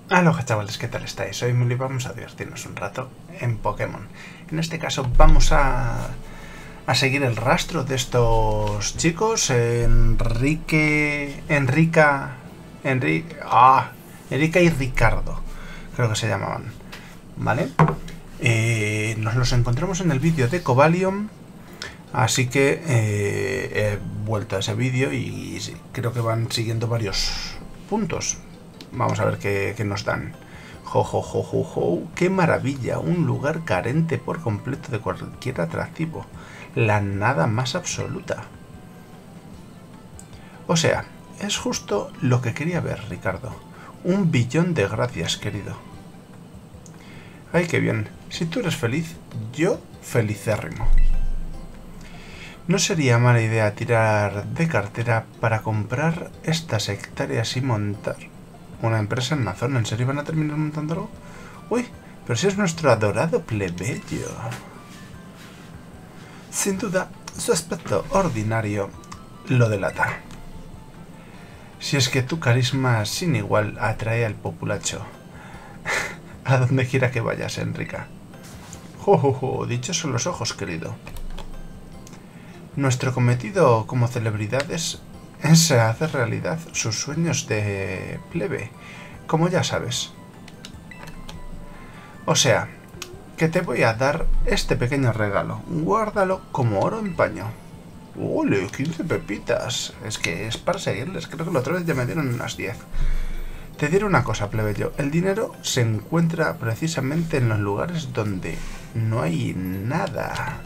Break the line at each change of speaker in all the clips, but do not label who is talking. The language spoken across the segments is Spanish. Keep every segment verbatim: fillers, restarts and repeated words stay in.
Aloha chavales, ¿qué tal estáis? Hoy me vamos a divertirnos un rato en Pokémon. En este caso vamos a, a seguir el rastro de estos chicos, Enrique... Enrica... Enrique... Ah, Enrica y Ricardo, creo que se llamaban, ¿vale? Eh, nos los encontramos en el vídeo de Cobalion, así que eh, he vuelto a ese vídeo y creo que van siguiendo varios puntos. Vamos a ver qué, qué nos dan. Jo, jo, jo, jo, jo. ¡Qué maravilla! Un lugar carente por completo de cualquier atractivo. La nada más absoluta. O sea, es justo lo que quería ver, Ricardo. Un billón de gracias, querido. ¡Ay, qué bien! Si tú eres feliz, yo felicérrimo. No sería mala idea tirar de cartera para comprar estas hectáreas y montar una empresa en la zona. ¿En serio van a terminar montándolo? Uy, pero si es nuestro adorado plebeyo. Sin duda, su aspecto ordinario lo delata. Si es que tu carisma sin igual atrae al populacho. A donde quiera que vayas, Enrica. Jo, jo, jo, dichos son los ojos, querido. Nuestro cometido como celebridades es hacer realidad sus sueños de plebe, como ya sabes. O sea, que te voy a dar este pequeño regalo. Guárdalo como oro en paño. ¡Ole! quince pepitas. Es que es para seguirles. Creo que la otra vez ya me dieron unas diez. Te diré una cosa, plebeyo. El dinero se encuentra precisamente en los lugares donde no hay nada.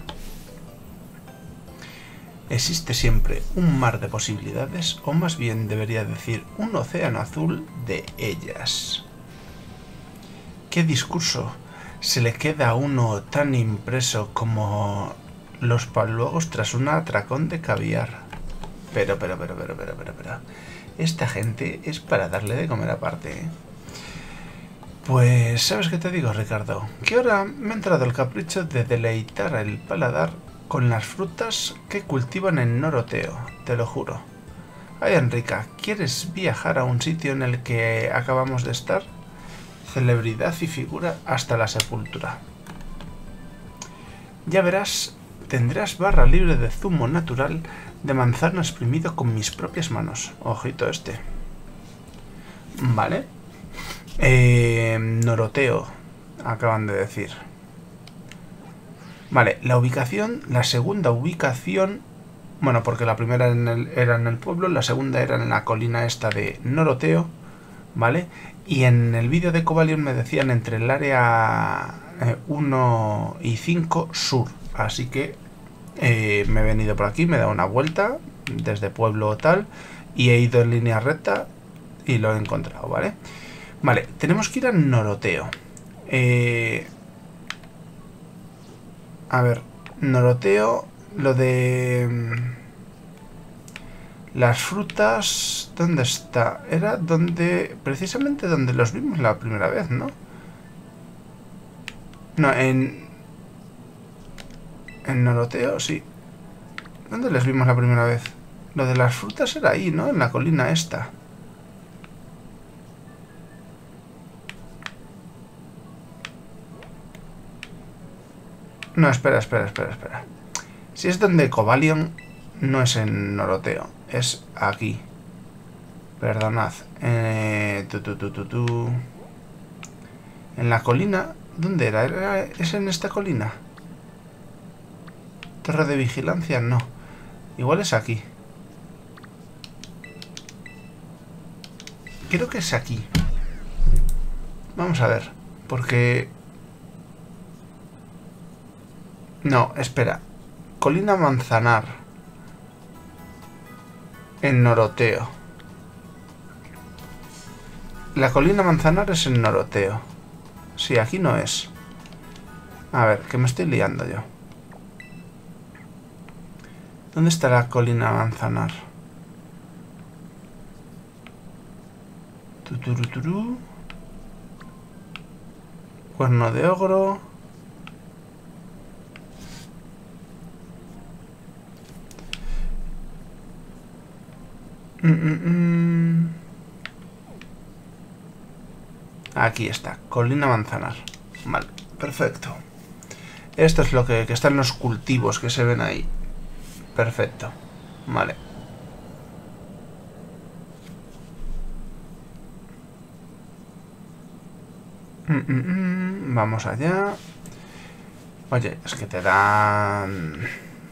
Existe siempre un mar de posibilidades, o más bien debería decir un océano azul de ellas. ¿Qué discurso se le queda a uno tan impreso como los paluegos tras un atracón de caviar? Pero, pero, pero, pero, pero, pero, pero... Esta gente es para darle de comer aparte, ¿eh? Pues, ¿sabes qué te digo, Ricardo? Que ahora me ha entrado el capricho de deleitar el paladar con las frutas que cultivan en Noroteo, te lo juro. Ay, Enrica, ¿quieres viajar a un sitio en el que acabamos de estar? Celebridad y figura hasta la sepultura. Ya verás, tendrás barra libre de zumo natural de manzana exprimido con mis propias manos. Ojito este. Vale. Eh, Noroteo, acaban de decir. Vale, la ubicación, la segunda ubicación, bueno, porque la primera en el, era en el pueblo, la segunda era en la colina esta de Noroteo, ¿vale? Y en el vídeo de Cobalion me decían entre el área eh, uno y cinco sur, así que eh, me he venido por aquí, me he dado una vuelta desde pueblo tal, y he ido en línea recta y lo he encontrado, ¿vale? Vale, tenemos que ir a Noroteo. Eh... A ver, Noroteo, lo de... Las frutas... ¿Dónde está? Era donde... Precisamente donde los vimos la primera vez, ¿no? No, en... En Noroteo, sí. ¿Dónde les vimos la primera vez? Lo de las frutas era ahí, ¿no? En la colina esta. No, espera, espera, espera, espera. Si es donde Cobalion, no es en Noroteo, es aquí. Perdonad. Eh, tu, tu, tu, tu, tu. En la colina, ¿dónde era? era? ¿Es en esta colina? Torre de vigilancia, no. Igual es aquí. Creo que es aquí. Vamos a ver, porque... No, espera. Colina Manzanar. En Noroteo. La colina Manzanar es en Noroteo. Sí, aquí no es. A ver, que me estoy liando yo. ¿Dónde está la colina Manzanar? Tuturuturu. Cuerno de ogro. Mm, mm, mm. Aquí está, Colina Manzanar. Vale, perfecto. Esto es lo que, que están los cultivos que se ven ahí. Perfecto. Vale. Mm, mm, mm. Vamos allá. Oye, es que te dan...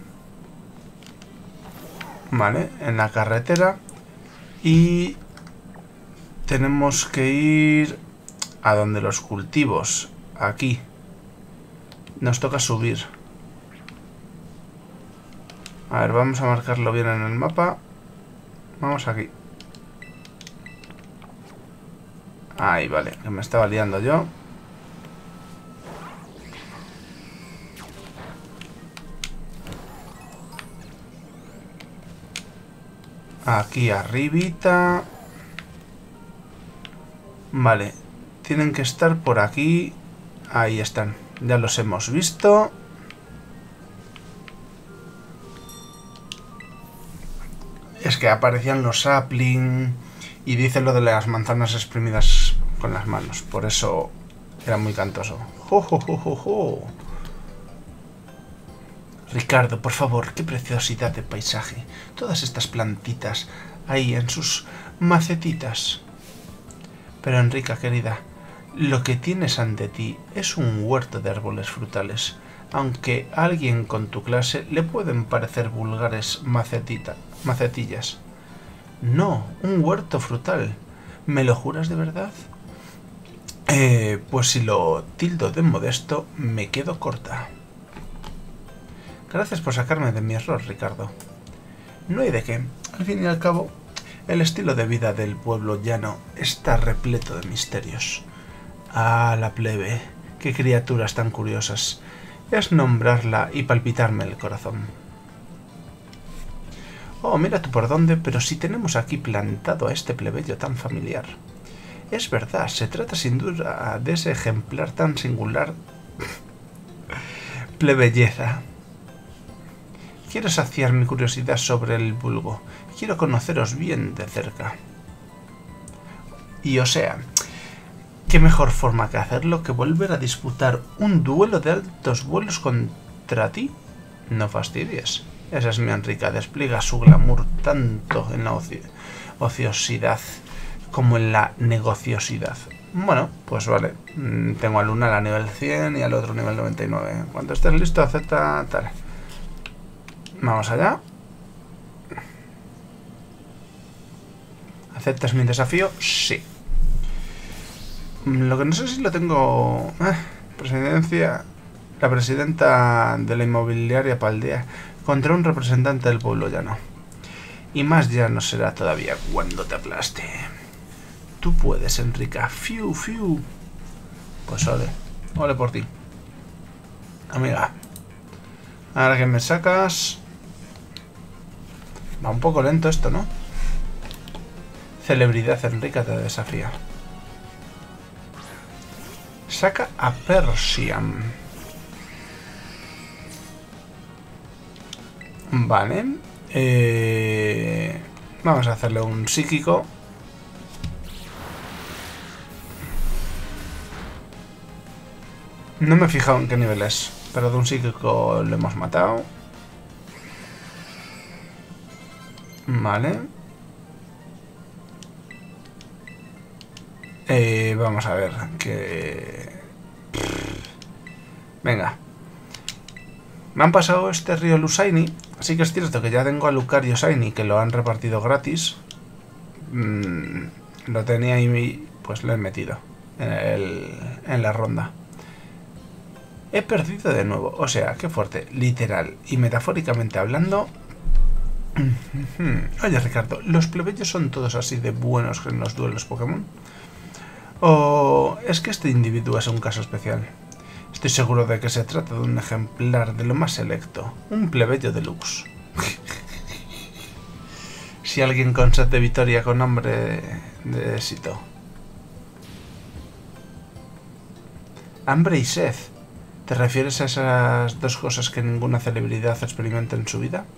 Vale, en la carretera. Y... tenemos que ir a donde los cultivos. Aquí. Nos toca subir. A ver, vamos a marcarlo bien en el mapa. Vamos aquí. Ahí, vale, que me estaba liando yo. Aquí arribita. Vale, tienen que estar por aquí. Ahí están, ya los hemos visto. Es que aparecían los sapling y dice lo de las manzanas exprimidas con las manos. Por eso era muy cantoso. ¡Jo, jo, jo, jo, jo! Ricardo, por favor, qué preciosidad de paisaje. Todas estas plantitas ahí en sus macetitas. Pero Enrica, querida, lo que tienes ante ti es un huerto de árboles frutales. Aunque a alguien con tu clase le pueden parecer vulgares macetita, macetillas. No, un huerto frutal. ¿Me lo juras de verdad? Eh, pues si lo tildo de modesto, me quedo corta. Gracias por sacarme de mi error, Ricardo. No hay de qué. Al fin y al cabo, el estilo de vida del pueblo llano está repleto de misterios. Ah, la plebe. Qué criaturas tan curiosas. Es nombrarla y palpitarme el corazón. Oh, mira tú por dónde, pero si tenemos aquí plantado a este plebeyo tan familiar. Es verdad, se trata sin duda de ese ejemplar tan singular. Plebelleza. Quiero saciar mi curiosidad sobre el vulgo. Quiero conoceros bien de cerca. Y o sea, ¿qué mejor forma que hacerlo que volver a disputar un duelo de altos vuelos contra ti? No fastidies. Esa es mi Enrica. Despliega su glamour tanto en la oci ociosidad como en la negociosidad. Bueno, pues vale. Tengo a Luna a nivel cien y al otro nivel noventa y nueve. Cuando estés listo, acepta tal. Vamos allá. ¿Aceptas mi desafío? Sí. Lo que no sé si lo tengo... Eh, presidencia... La presidenta de la inmobiliaria Paldea contra un representante del pueblo llano. Y más llano será todavía cuando te aplaste. Tú puedes, Enrica. Fiu, fiu. Pues ole. Ole por ti. Amiga. Ahora que me sacas... Va un poco lento esto, ¿no? Celebridad Enrica te desafía. Saca a Persian. Vale. Eh, vamos a hacerle un psíquico. No me he fijado en qué nivel es, pero de un psíquico lo hemos matado. Vale. Eh, vamos a ver que... Venga. Me han pasado este río Lusaini. Así que es cierto que ya tengo a Lucario Saini, que lo han repartido gratis. Mm, lo tenía ahí, pues lo he metido en, el, en la ronda. He perdido de nuevo. O sea, qué fuerte. Literal y metafóricamente hablando... Oye, Ricardo, ¿los plebeyos son todos así de buenos en los duelos Pokémon? ¿O es que este individuo es un caso especial? Estoy seguro de que se trata de un ejemplar de lo más selecto. Un plebeyo deluxe. Si alguien con sed de victoria con hambre de éxito. ¿Hambre y sed? ¿Te refieres a esas dos cosas que ninguna celebridad experimenta en su vida?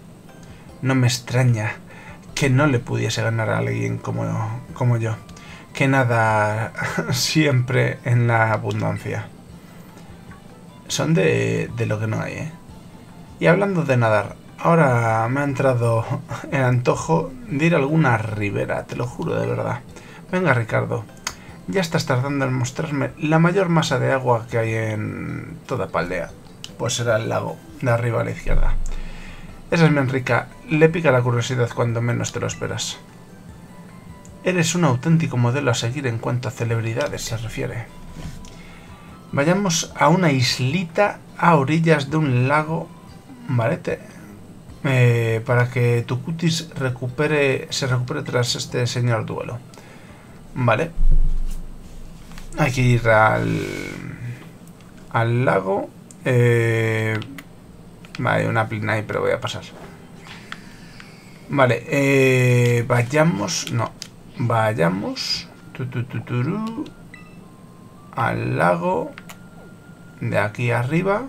No me extraña que no le pudiese ganar a alguien como, como yo. que nada siempre en la abundancia. Son de, de lo que no hay, ¿eh? Y hablando de nadar, ahora me ha entrado el antojo de ir a alguna ribera, te lo juro de verdad. Venga, Ricardo, ya estás tardando en mostrarme la mayor masa de agua que hay en toda Paldea. Pues será el lago, de arriba a la izquierda. Esa es mi Enrica, le pica la curiosidad cuando menos te lo esperas. Eres un auténtico modelo a seguir en cuanto a celebridades se refiere. Vayamos a una islita a orillas de un lago, ¿vale? Te, eh, para que tu cutis recupere, se recupere tras este señor duelo. Vale. Hay que ir al, al lago. Eh, hay una plina ahí, pero voy a pasar. Vale, eh, vayamos, no, vayamos tu, tu, tu, turu, al lago de aquí arriba.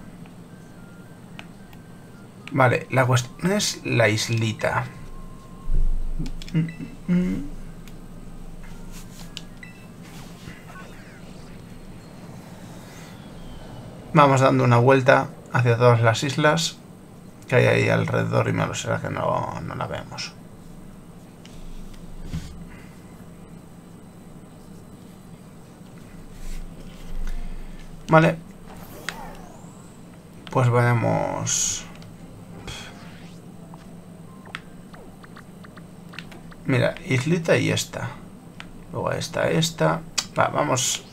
Vale, la cuestión es la islita. Vamos dando una vuelta hacia todas las islas que hay ahí alrededor y malo será que no, no la vemos. Vale. Pues vayamos... Mira, islita y esta. Luego esta, esta. Va, vamos...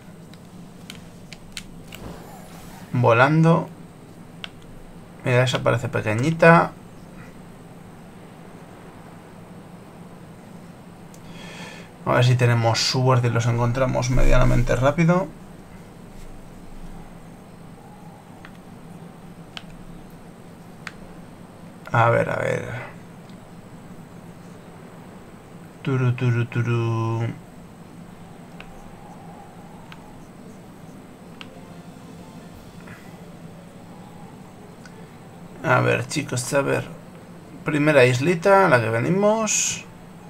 volando. Mira, esa parece pequeñita. A ver si tenemos suerte y los encontramos medianamente rápido. A ver, a ver. Turu, turu, turu. A ver, chicos, a ver. Primera islita, a la que venimos.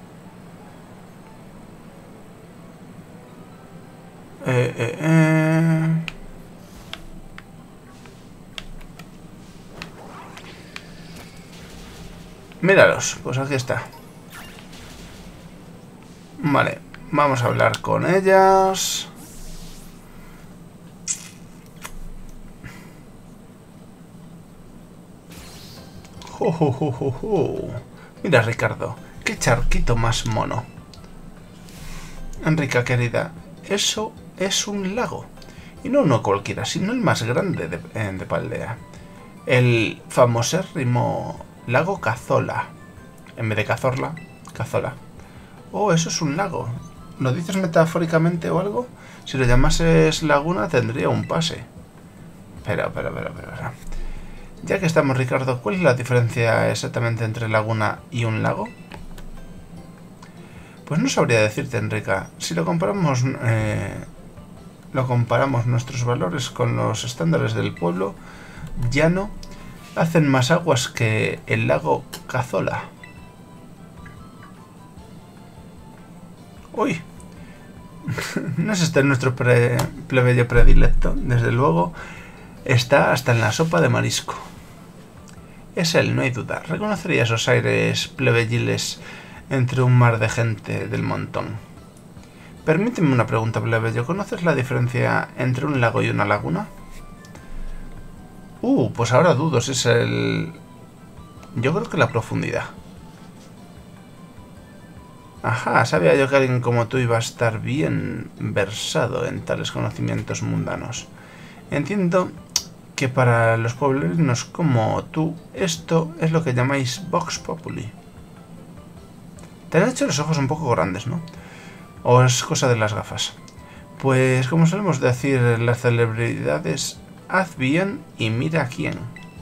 Eh, eh, eh. Míralos, pues aquí está. Vale, vamos a hablar con ellas. Oh, oh, oh, oh, oh. Mira, Ricardo, qué charquito más mono. Enrica, querida, eso es un lago. Y no uno cualquiera, sino el más grande de, de Paldea. El famosérrimo lago Cazola. En vez de Cazorla, Cazola. Oh, eso es un lago. ¿Lo dices metafóricamente o algo? Si lo llamases laguna tendría un pase. Pero, pero, pero, pero, pero. Ya que estamos, Ricardo, ¿cuál es la diferencia exactamente entre laguna y un lago? Pues no sabría decirte, Enrica. Si lo comparamos, eh, lo comparamos nuestros valores con los estándares del pueblo llano, hacen más aguas que el lago Cazola. Uy, no es este nuestro pre plebeyo predilecto, desde luego está hasta en la sopa de marisco. Es él, no hay duda. Reconocería esos aires plebeyiles entre un mar de gente del montón. Permíteme una pregunta, plebeyo. ¿Conoces la diferencia entre un lago y una laguna? Uh, pues ahora dudo si es el... Yo creo que la profundidad. Ajá, sabía yo que alguien como tú iba a estar bien versado en tales conocimientos mundanos. Entiendo que para los pueblerinos como tú, esto es lo que llamáis Vox Populi. Te han hecho los ojos un poco grandes, ¿no? ¿O es cosa de las gafas? Pues, como solemos decir las celebridades, haz bien y mira a quién.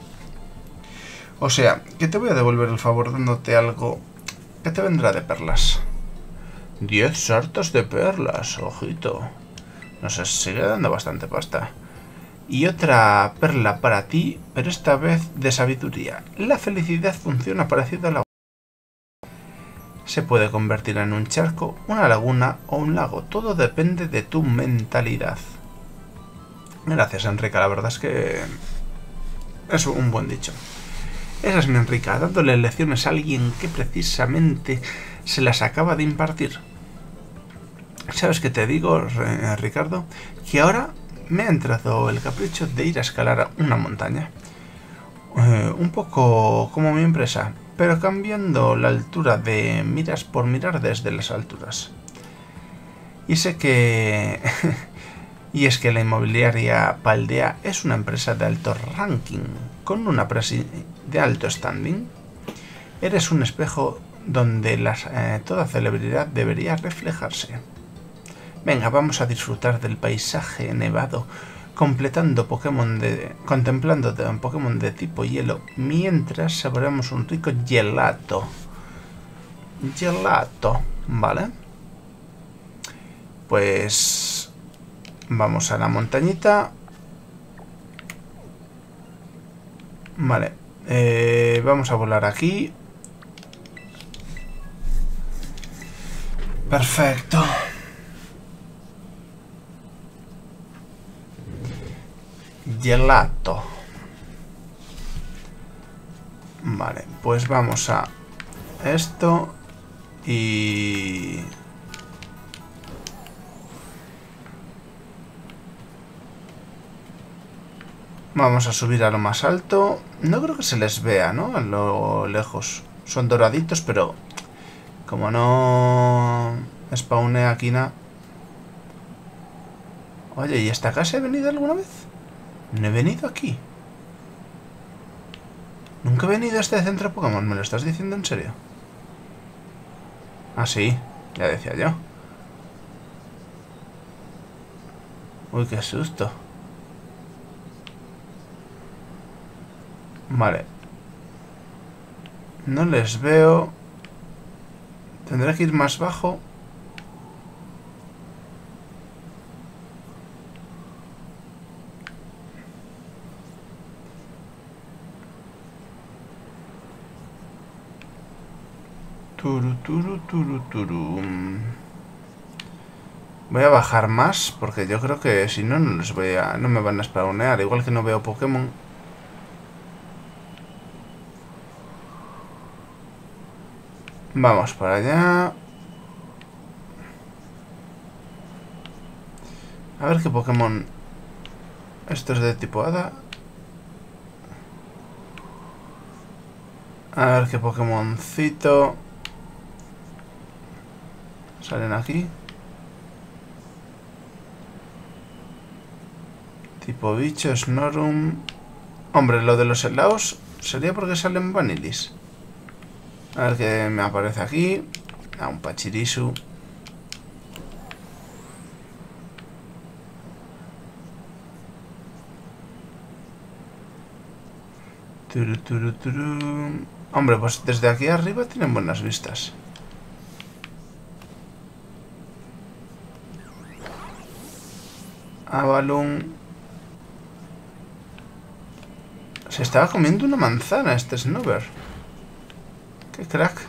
O sea, que te voy a devolver el favor dándote algo que te vendrá de perlas. Diez sartas de perlas, ojito. Nos sigue dando bastante pasta. Y otra perla para ti, pero esta vez de sabiduría. La felicidad funciona parecido a la... se puede convertir en un charco, una laguna o un lago. Todo depende de tu mentalidad. Gracias, Enrica. La verdad es que es un buen dicho. Esa es mi Enrica, dándole lecciones a alguien que precisamente se las acaba de impartir. ¿Sabes qué te digo, Ricardo? Que ahora me ha entrado el capricho de ir a escalar una montaña. Eh, un poco como mi empresa, pero cambiando la altura de miras por mirar desde las alturas. Y sé que... y es que la inmobiliaria Paldea es una empresa de alto ranking, con una presi de alto standing. Eres un espejo donde las, eh, toda celebridad debería reflejarse. Venga, vamos a disfrutar del paisaje nevado, completando Pokémon de, contemplando de un Pokémon de tipo hielo, mientras saboreamos un rico gelato. Gelato, ¿vale? Pues vamos a la montañita. Vale, eh, vamos a volar aquí. Perfecto. Gelato. Vale, pues vamos a esto y... vamos a subir a lo más alto. No creo que se les vea, ¿no? A lo lejos. Son doraditos, pero como no spawné aquí nada. Oye, ¿y esta casa he venido alguna vez? No he venido aquí. Nunca he venido a este centro Pokémon. ¿Me lo estás diciendo en serio? Ah, sí. Ya decía yo. Uy, qué susto. Vale. No les veo. Tendré que ir más bajo. Turu, turu, turu, turu. Voy a bajar más porque yo creo que si no, no les voy a, no me van a spawnear. Igual que no veo Pokémon. Vamos para allá. A ver qué Pokémon. Esto es de tipo hada. A ver qué Pokémoncito salen aquí. Tipo bicho, Snorum. Hombre, lo de los helados sería porque salen Vanilis. A ver qué me aparece aquí. Ah, un Pachirisu. Turu, turu, turu. Hombre, pues desde aquí arriba tienen buenas vistas. Avalon. Se estaba comiendo una manzana este Snover. ¡Qué crack!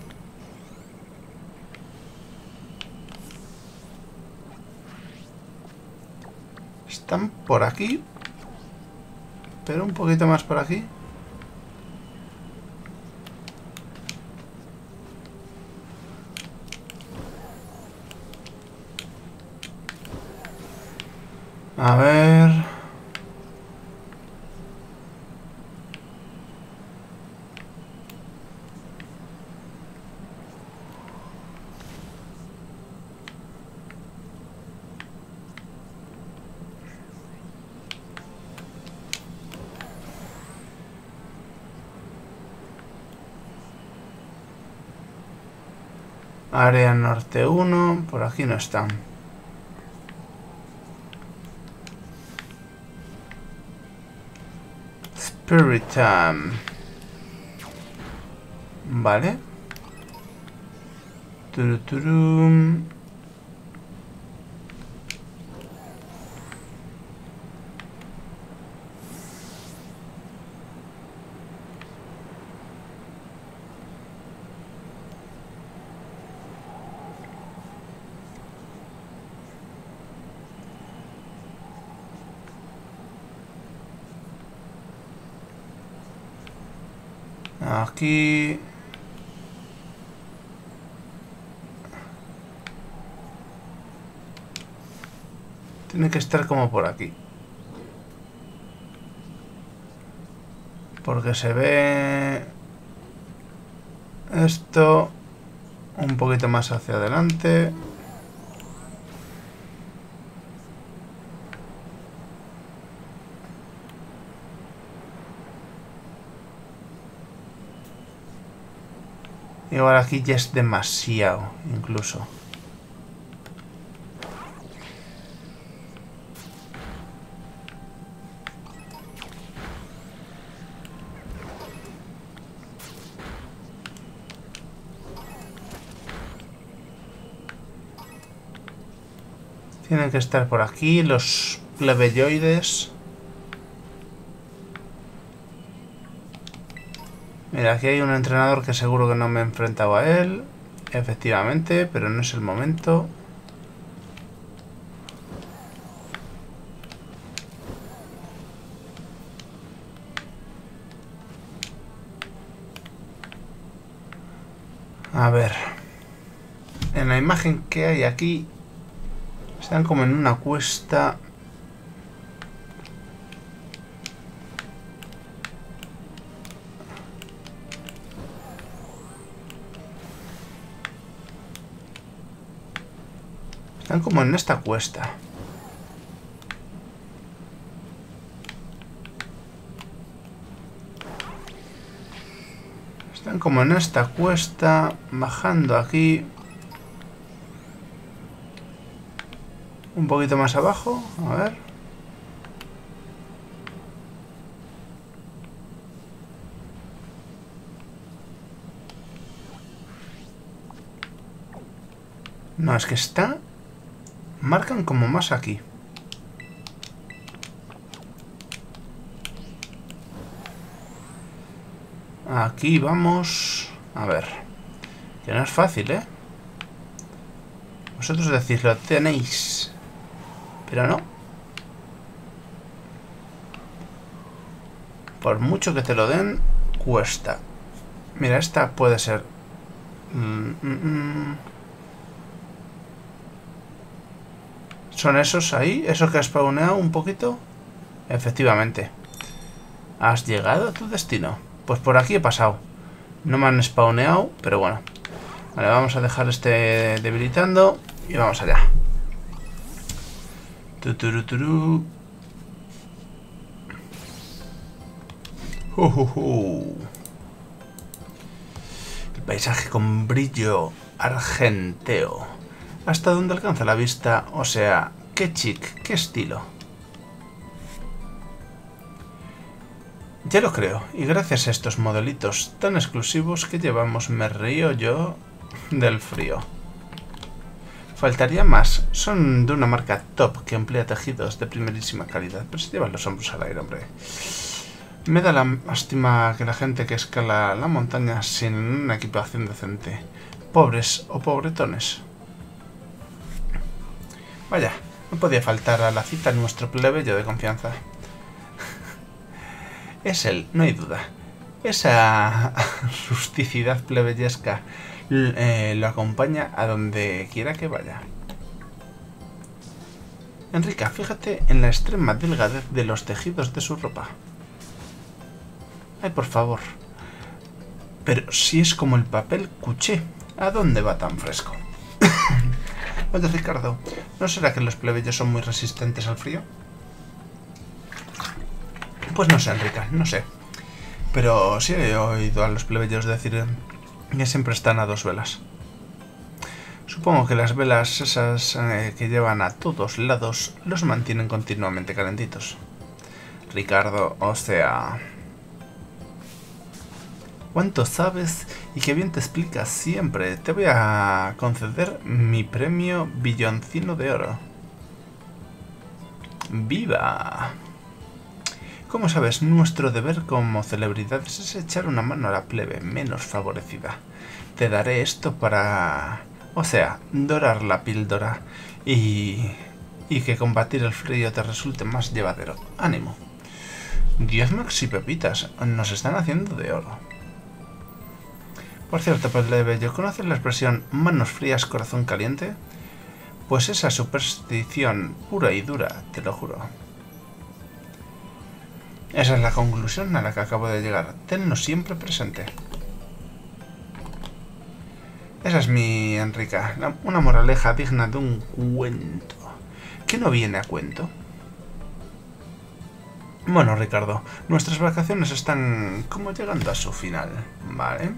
Están por aquí. Pero un poquito más por aquí. A ver... Área norte uno, por aquí no están. Spirit Time. Vale. Turuturum. Aquí... Tiene que estar como por aquí. Porque se ve... Esto... Un poquito más hacia adelante. Y ahora aquí ya es demasiado, incluso. Tienen que estar por aquí los plebeyoides. Mira, aquí hay un entrenador que seguro que no me he enfrentado a él. Efectivamente, pero no es el momento. A ver. En la imagen que hay aquí... Están como en una cuesta... Están como en esta cuesta. Están como en esta cuesta, bajando aquí. Un poquito más abajo, a ver. No, es que está... Marcan como más aquí. Aquí vamos... A ver. Que no es fácil, ¿eh? Vosotros decís, lo tenéis. Pero no. Por mucho que te lo den, cuesta. Mira, esta puede ser... Mm, mm, mm. ¿Son esos ahí? ¿Esos que has spawneado un poquito? Efectivamente. ¿Has llegado a tu destino? Pues por aquí he pasado. No me han spawneado, pero bueno. Vale, vamos a dejar este debilitando y vamos allá. Tuturuturu. Uh, uh, uh. El paisaje con brillo argenteo. ¿Hasta dónde alcanza la vista? O sea, qué chic, qué estilo. Ya lo creo, y gracias a estos modelitos tan exclusivos que llevamos me río yo del frío. Faltaría más, son de una marca top que emplea tejidos de primerísima calidad, pero se llevan los hombros al aire, hombre. Me da la lástima que la gente que escala la montaña sin una equipación decente. Pobres o pobretones. Vaya, no podía faltar a la cita nuestro plebeyo de confianza. Es él, no hay duda. Esa rusticidad plebeyesca eh, lo acompaña a donde quiera que vaya. Enrica, fíjate en la extrema delgadez de los tejidos de su ropa. Ay, por favor. Pero si es como el papel cuché, ¿a dónde va tan fresco? Oye, Ricardo, ¿no será que los plebeyos son muy resistentes al frío? Pues no sé, Enrica, no sé. Pero sí he oído a los plebeyos decir que siempre están a dos velas. Supongo que las velas esas eh, que llevan a todos lados los mantienen continuamente calentitos. Ricardo, o sea... ¿Cuánto sabes y qué bien te explicas siempre? Te voy a conceder mi premio Billoncino de Oro. ¡Viva! Como sabes, nuestro deber como celebridades es echar una mano a la plebe menos favorecida. Te daré esto para... O sea, dorar la píldora y... y que combatir el frío te resulte más llevadero. ¡Ánimo! Diez maxi pepitas nos están haciendo de oro. Por cierto, plebeyo, ¿conoces la expresión manos frías, corazón caliente? Pues esa superstición pura y dura, te lo juro. Esa es la conclusión a la que acabo de llegar. Tenlo siempre presente. Esa es mi Enrica, la, una moraleja digna de un cuento. ¿Qué no viene a cuento? Bueno, Ricardo, nuestras vacaciones están como llegando a su final, ¿vale?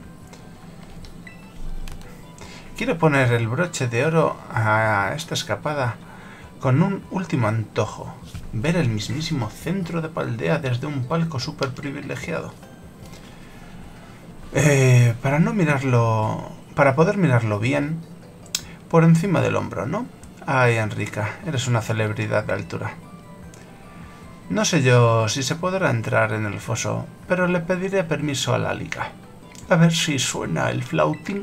Quiero poner el broche de oro a esta escapada con un último antojo. Ver el mismísimo centro de Paldea desde un palco súper privilegiado. Eh, para no mirarlo... Para poder mirarlo bien, por encima del hombro, ¿no? Ay, Enrica, eres una celebridad de altura. No sé yo si se podrá entrar en el foso, pero le pediré permiso a la liga. A ver si suena el flautín.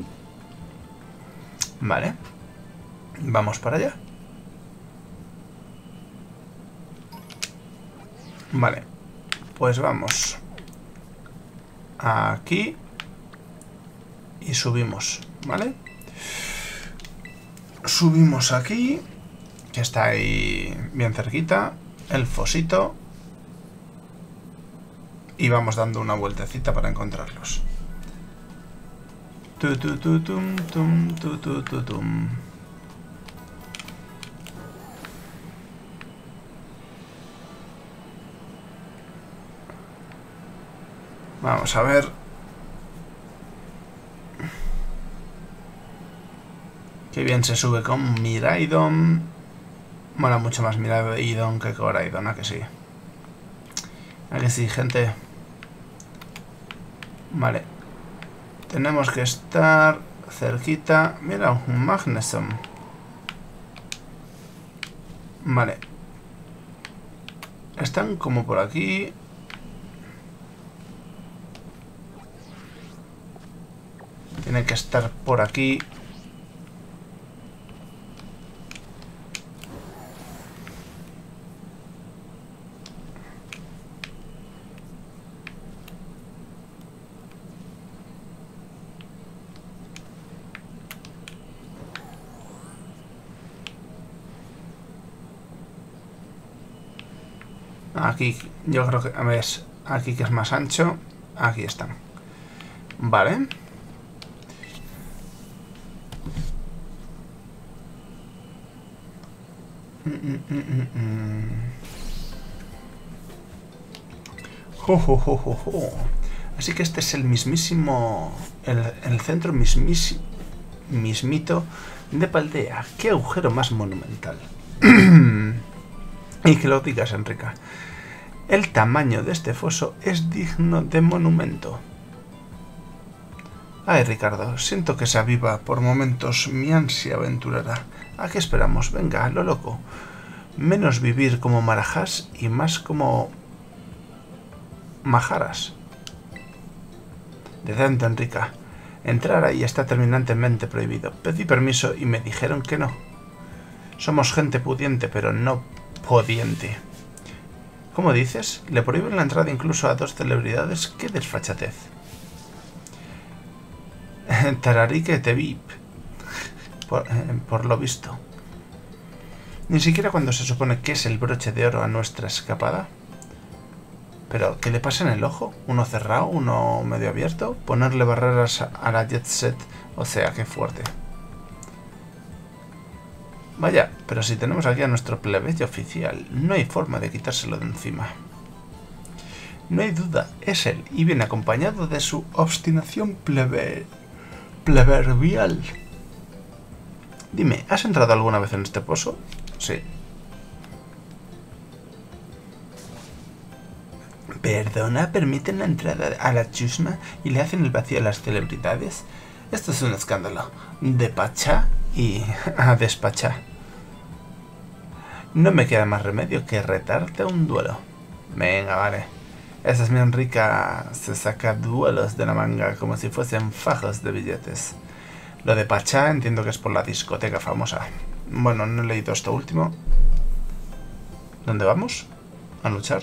Vale. Vamos para allá. Vale. Pues vamos. Aquí. Y subimos, ¿vale? Subimos aquí, que está ahí bien cerquita, el fosito. Y vamos dando una vueltecita para encontrarlos. Tu, tu, tu, tum, tum, tu, tu, tu, tum. Vamos a ver. Qué bien se sube con Miraidon. Mola mucho más Miraidon que Coraidon, ¿a que sí? ¿A que sí, gente? Vale. Tenemos que estar cerquita. Mira, un Magnesom. Vale. Están como por aquí. Tienen que estar por aquí. Aquí, yo creo que, a ver, aquí que es más ancho, aquí están. Vale. Mm, mm, mm, mm. Jo, jo, jo, jo, jo. Así que este es el mismísimo, el, el centro mismísimo, mismito de Paldea. ¡Qué agujero más monumental! Y que lo digas, Enrica. El tamaño de este foso es digno de monumento. Ay, Ricardo, siento que se aviva por momentos mi ansia aventurera. ¿A qué esperamos? Venga, lo loco. Menos vivir como marajás y más como majaras. Decente, Enrica. Entrar ahí está terminantemente prohibido. Pedí permiso y me dijeron que no. Somos gente pudiente, pero no podiente. ¿Cómo dices? ¿Le prohíben la entrada incluso a dos celebridades? ¡Qué desfachatez! Tararique te vi. Por, eh, por lo visto. Ni siquiera cuando se supone que es el broche de oro a nuestra escapada. ¿Pero qué le pasa en el ojo? ¿Uno cerrado? ¿Uno medio abierto? Ponerle barreras a la Jet Set. O sea, qué fuerte. Vaya, pero si tenemos aquí a nuestro plebeyo oficial, no hay forma de quitárselo de encima. No hay duda, es él, y viene acompañado de su obstinación plebe... plebervial. Dime, ¿has entrado alguna vez en este pozo? Sí. Perdona, ¿permiten la entrada a la chusma y le hacen el vacío a las celebridades? Esto es un escándalo. De pachá y a despachá. No me queda más remedio que retarte a un duelo. Venga, vale. Esa es mi Enrica. Se saca duelos de la manga como si fuesen fajos de billetes. Lo de pachá entiendo que es por la discoteca famosa. Bueno, no he leído esto último. ¿Dónde vamos? ¿A luchar?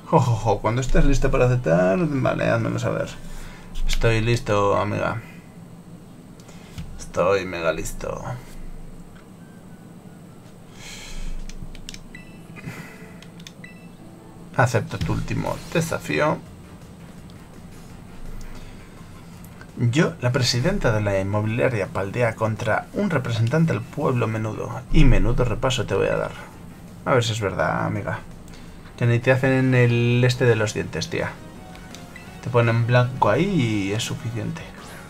Jojojo, cuando estés listo para aceptar, vale, házmelo saber. Estoy listo, amiga. Estoy mega listo. Acepto tu último desafío. Yo, la presidenta de la inmobiliaria Paldea, contra un representante del pueblo menudo. Y menudo repaso te voy a dar. A ver si es verdad, amiga. Que ni te hacen el este de los dientes, tía. Te ponen blanco ahí y es suficiente.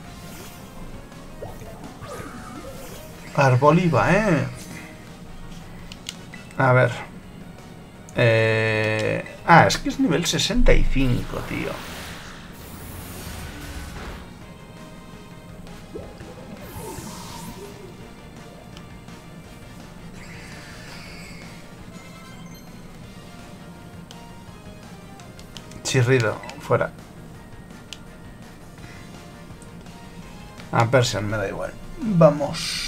Arboliva, ¿eh? A ver. Eh... Ah, es que es nivel sesenta y cinco, tío. Chirrido, fuera. A Persian me da igual. Vamos.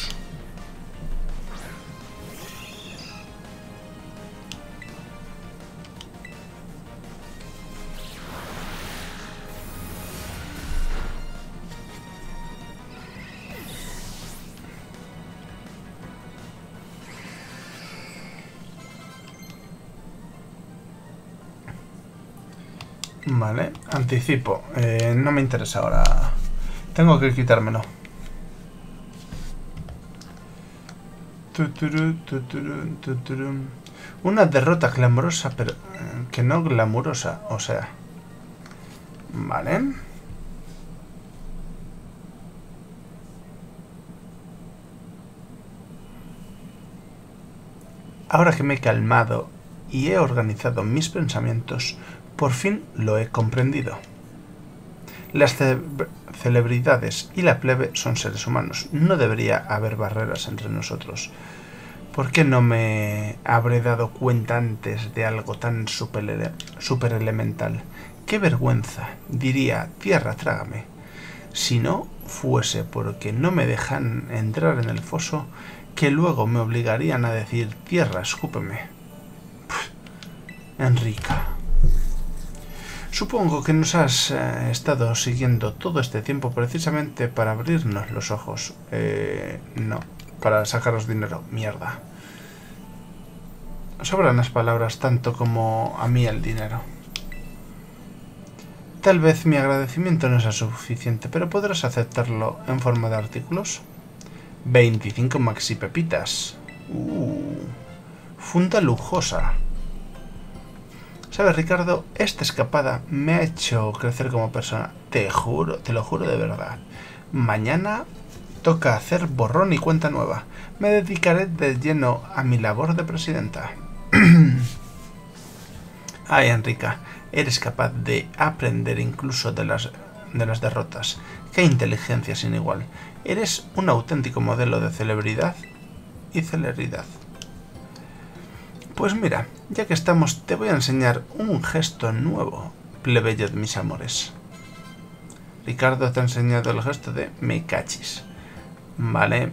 Vale, anticipo. Eh, no me interesa ahora. Tengo que quitármelo. Tuturu, tuturu, tuturu. Una derrota glamurosa, pero eh, que no glamurosa, o sea. Vale. Ahora que me he calmado y he organizado mis pensamientos, por fin lo he comprendido. Las ce celebridades y la plebe son seres humanos. No debería haber barreras entre nosotros. ¿Por qué no me habré dado cuenta antes de algo tan super, super elemental? ¡Qué vergüenza! Diría, tierra, trágame. Si no fuese porque no me dejan entrar en el foso, que luego me obligarían a decir, tierra, escúpeme. Pff, Enrica. Supongo que nos has eh, estado siguiendo todo este tiempo precisamente para abrirnos los ojos. Eh, no, para sacaros dinero. Mierda. Sobran las palabras tanto como a mí el dinero. Tal vez mi agradecimiento no sea suficiente, pero ¿podrás aceptarlo en forma de artículos? veinticinco maxi pepitas. Uh, funda lujosa. ¿Sabes, Ricardo? Esta escapada me ha hecho crecer como persona. Te juro, te lo juro de verdad. Mañana toca hacer borrón y cuenta nueva. Me dedicaré de lleno a mi labor de presidenta. Ay, Enrica, eres capaz de aprender incluso de las, de las derrotas. ¡Qué inteligencia sin igual! Eres un auténtico modelo de celebridad y celeridad. Pues mira, ya que estamos, te voy a enseñar un gesto nuevo, plebeyo de mis amores. Ricardo te ha enseñado el gesto de me cachis. Vale.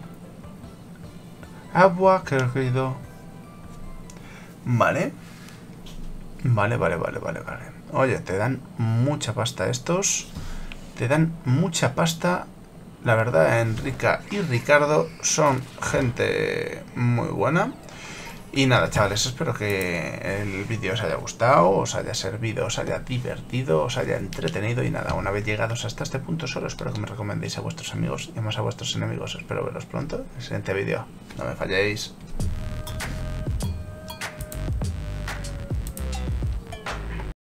Agua, querido. Vale. Vale, vale, vale, vale, vale. Oye, te dan mucha pasta estos. Te dan mucha pasta. La verdad, Enrica y Ricardo son gente muy buena. Y nada, chavales, espero que el vídeo os haya gustado, os haya servido, os haya divertido, os haya entretenido. Y nada, una vez llegados hasta este punto solo espero que me recomendéis a vuestros amigos y más a vuestros enemigos. Espero veros pronto en el siguiente vídeo. No me falléis.